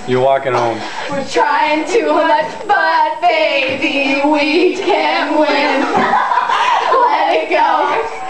You're walking home. We're trying too much, but baby, we can't win. Let it go.